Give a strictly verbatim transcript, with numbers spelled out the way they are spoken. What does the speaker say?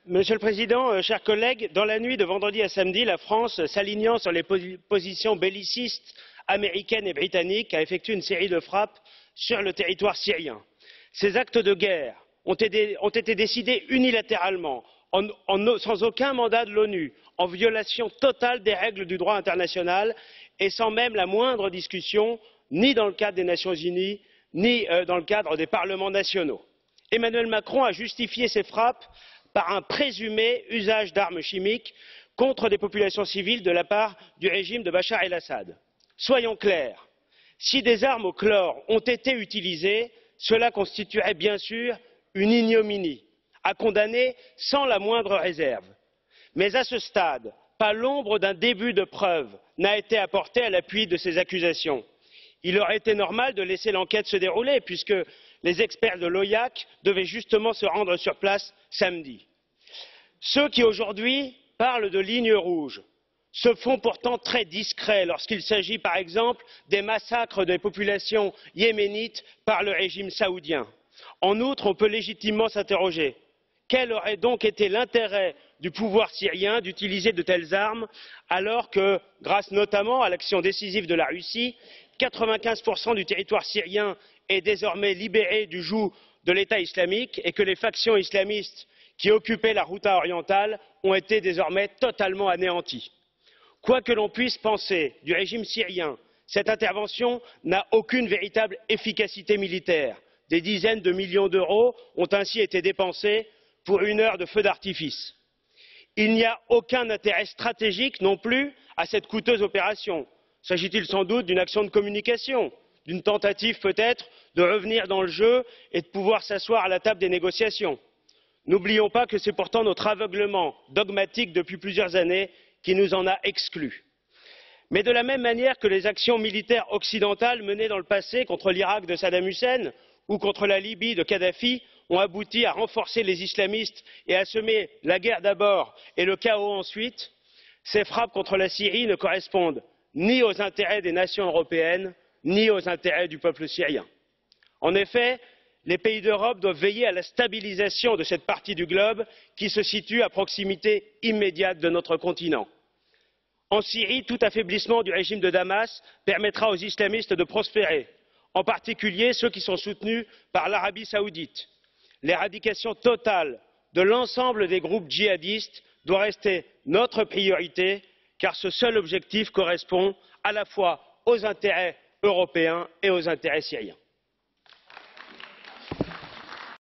Monsieur le Président, euh, chers collègues, dans la nuit de vendredi à samedi, la France, s'alignant sur les posi positions bellicistes américaines et britanniques, a effectué une série de frappes sur le territoire syrien. Ces actes de guerre ont été, ont été décidés unilatéralement, en, en, sans aucun mandat de l'ONU, en violation totale des règles du droit international et sans même la moindre discussion, ni dans le cadre des Nations Unies, ni euh, dans le cadre des parlements nationaux. Emmanuel Macron a justifié ces frappes par un présumé usage d'armes chimiques contre des populations civiles de la part du régime de Bachar el-Assad. Soyons clairs, si des armes au chlore ont été utilisées, cela constituerait bien sûr une ignominie à condamner sans la moindre réserve. Mais à ce stade, pas l'ombre d'un début de preuve n'a été apporté à l'appui de ces accusations. Il aurait été normal de laisser l'enquête se dérouler, puisque les experts de l'O I A C devaient justement se rendre sur place samedi. Ceux qui aujourd'hui parlent de lignes rouges se font pourtant très discrets lorsqu'il s'agit par exemple des massacres des populations yéménites par le régime saoudien. En outre, on peut légitimement s'interroger quel aurait donc été l'intérêt du pouvoir syrien d'utiliser de telles armes alors que, grâce notamment à l'action décisive de la Russie, quatre-vingt-quinze pour cent du territoire syrien est désormais libéré du joug de l'État islamique et que les factions islamistes qui occupaient la Ghouta orientale ont été désormais totalement anéanties. Quoi que l'on puisse penser du régime syrien, cette intervention n'a aucune véritable efficacité militaire. Des dizaines de millions d'euros ont ainsi été dépensés pour une heure de feu d'artifice. Il n'y a aucun intérêt stratégique non plus à cette coûteuse opération. S'agit-il sans doute d'une action de communication, d'une tentative peut-être de revenir dans le jeu et de pouvoir s'asseoir à la table des négociations? N'oublions pas que c'est pourtant notre aveuglement dogmatique depuis plusieurs années qui nous en a exclus. Mais de la même manière que les actions militaires occidentales menées dans le passé contre l'Irak de Saddam Hussein ou contre la Libye de Kadhafi ont abouti à renforcer les islamistes et à semer la guerre d'abord et le chaos ensuite, ces frappes contre la Syrie ne correspondent ni aux intérêts des nations européennes, ni aux intérêts du peuple syrien. En effet, les pays d'Europe doivent veiller à la stabilisation de cette partie du globe qui se situe à proximité immédiate de notre continent. En Syrie, tout affaiblissement du régime de Damas permettra aux islamistes de prospérer, en particulier ceux qui sont soutenus par l'Arabie saoudite. L'éradication totale de l'ensemble des groupes djihadistes doit rester notre priorité, car ce seul objectif correspond à la fois aux intérêts européens et aux intérêts syriens.